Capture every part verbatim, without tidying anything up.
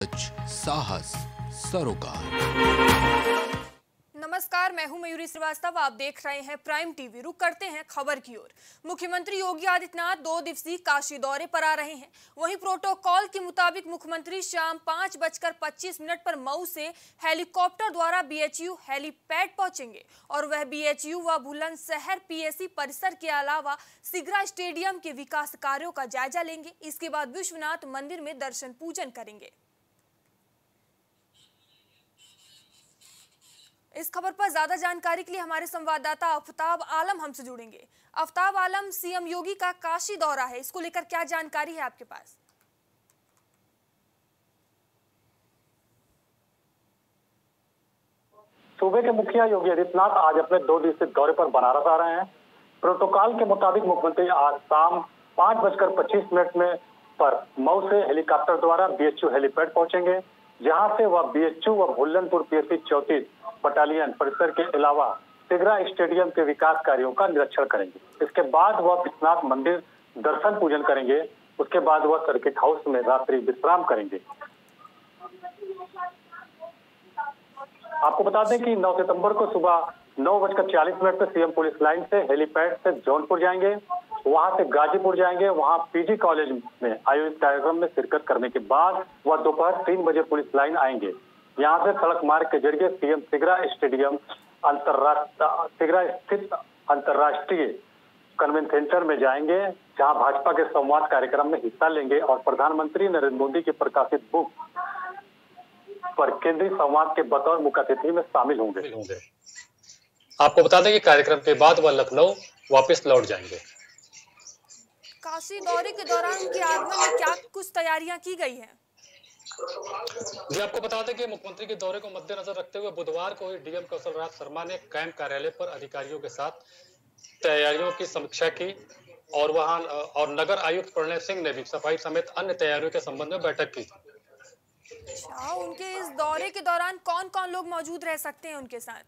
साहस सरोकार। नमस्कार, मैं हूं मयूरी श्रीवास्तव। आप देख रहे हैं प्राइम टीवी। रुक करते हैं खबर की ओर। मुख्यमंत्री योगी आदित्यनाथ दो दिवसीय काशी दौरे पर आ रहे हैं। वहीं प्रोटोकॉल के मुताबिक मुख्यमंत्री शाम पाँच बजकर पच्चीस मिनट पर मऊ से हेलीकॉप्टर द्वारा बीएचयू हेलीपैड पहुंचेंगे और वह बीएचयू व बुलंदशहर पीएसी परिसर के अलावा सिगरा स्टेडियम के विकास कार्यों का जायजा लेंगे। इसके बाद विश्वनाथ मंदिर में दर्शन पूजन करेंगे। इस खबर पर ज्यादा जानकारी के लिए हमारे संवाददाता आफ्ताब आलम हमसे जुड़ेंगे। आफ्ताब आलम, सीएम योगी का काशी दौरा है, इसको लेकर क्या जानकारी है आपके पास? सूबे के मुखिया योगी आदित्यनाथ आज अपने दो दिवसीय दौरे पर बनारस आ रहे हैं। प्रोटोकॉल के मुताबिक मुख्यमंत्री आज शाम पाँच बजकर पच्चीस मिनट में पर मऊ से हेलीकॉप्टर द्वारा बीएचयू हेलीपैड पहुंचेंगे, जहां से वह बीएचयू व भुल्लनपुर पीएसी चौंतीस बटालियन परिसर के अलावा सिगरा स्टेडियम के विकास कार्यों का निरीक्षण करेंगे। इसके बाद वह विश्वनाथ मंदिर दर्शन पूजन करेंगे। उसके बाद वह सर्किट हाउस में रात्रि विश्राम करेंगे। आपको बता दें कि नौ सितंबर को सुबह नौ बजकर चालीस मिनट पर सीएम पुलिस लाइन से हेलीपैड से जौनपुर जाएंगे, वहां से गाजीपुर जाएंगे। वहां पीजी कॉलेज में आयोजित कार्यक्रम में शिरकत करने के बाद वह दोपहर तीन बजे पुलिस लाइन आएंगे। यहाँ से सड़क मार्ग के जरिए सीएम सिगरा स्टेडियम अंतरराष्ट्रीय सिगरा स्थित अंतरराष्ट्रीय कन्वेंशन सेंटर में जाएंगे, जहां भाजपा के संवाद कार्यक्रम में हिस्सा लेंगे और प्रधानमंत्री नरेंद्र मोदी की प्रकाशित बुक पर केंद्रीय संवाद के बतौर मुख्य अतिथि में शामिल होंगे। आपको बता दें कि कार्यक्रम के बाद वह लखनऊ वापस लौट जाएंगे। काशी दौरे के दौरान उनके आगमन में क्या कुछ तैयारियां की गई हैं? जी, आपको बता दें कि मुख्यमंत्री के दौरे को मद्देनजर रखते हुए बुधवार को ही डीएम कौशल राज शर्मा ने कैंप कार्यालय पर अधिकारियों के साथ तैयारियों की समीक्षा की और वहां और नगर आयुक्त प्रणय सिंह ने भी सफाई समेत अन्य तैयारियों के संबंध में बैठक की। अच्छा, उनके इस दौरे के दौरान कौन कौन लोग मौजूद रह सकते हैं उनके साथ?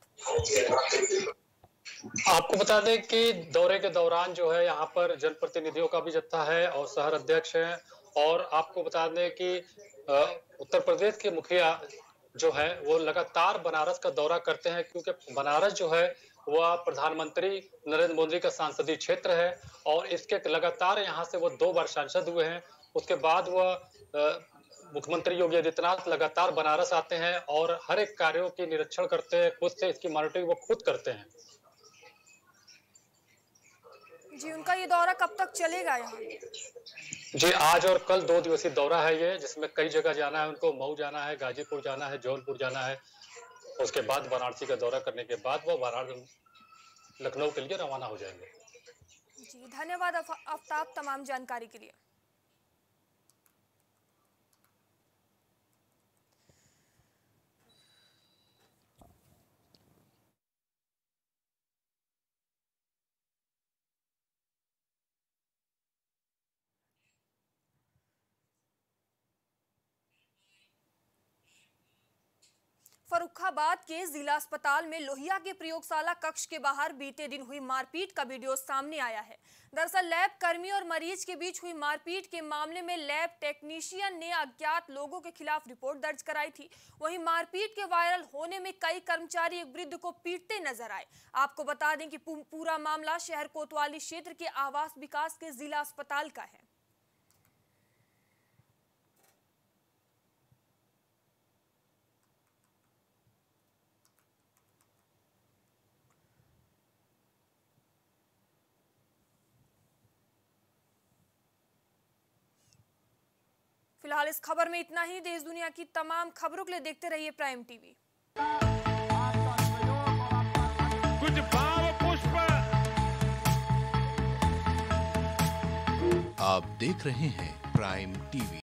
आपको बता दें कि दौरे के दौरान जो है यहाँ पर जनप्रतिनिधियों का भी जत्था है और शहर अध्यक्ष हैं। और आपको बता दें कि उत्तर प्रदेश के मुखिया जो है वो लगातार बनारस का दौरा करते हैं, क्योंकि बनारस जो है वह प्रधानमंत्री नरेंद्र मोदी का संसदीय क्षेत्र है और इसके लगातार यहाँ से वो दो बार सांसद हुए हैं। उसके बाद वह मुख्यमंत्री योगी आदित्यनाथ लगातार बनारस आते हैं और हर एक कार्यों की निरीक्षण करते हैं, खुद से इसकी मॉनिटरिंग वो खुद करते हैं। जी, उनका ये दौरा कब तक चलेगा यहाँ? जी, आज और कल दो दिवसीय दौरा है ये, जिसमें कई जगह जाना है उनको। मऊ जाना है, गाजीपुर जाना है, जौनपुर जाना है। उसके बाद वाराणसी का दौरा करने के बाद वो वाराणसी लखनऊ के लिए रवाना हो जाएंगे। जी, धन्यवाद आफ्ताब तमाम जानकारी के लिए। फर्रुखाबाद के जिला अस्पताल में लोहिया के प्रयोगशाला कक्ष के बाहर बीते दिन हुई मारपीट का वीडियो सामने आया है। दरअसल लैब कर्मी और मरीज के बीच हुई मारपीट के मामले में लैब टेक्नीशियन ने अज्ञात लोगों के खिलाफ रिपोर्ट दर्ज कराई थी। वहीं मारपीट के वायरल होने में कई कर्मचारी एक वृद्ध को पीटते नजर आए। आपको बता दें कि पूरा मामला शहर कोतवाली क्षेत्र के आवास विकास के जिला अस्पताल का है। फिलहाल इस खबर में इतना ही। देश दुनिया की तमाम खबरों के लिए देखते रहिए प्राइम टीवी। कुछ भाव पुष्प। आप देख रहे हैं प्राइम टीवी।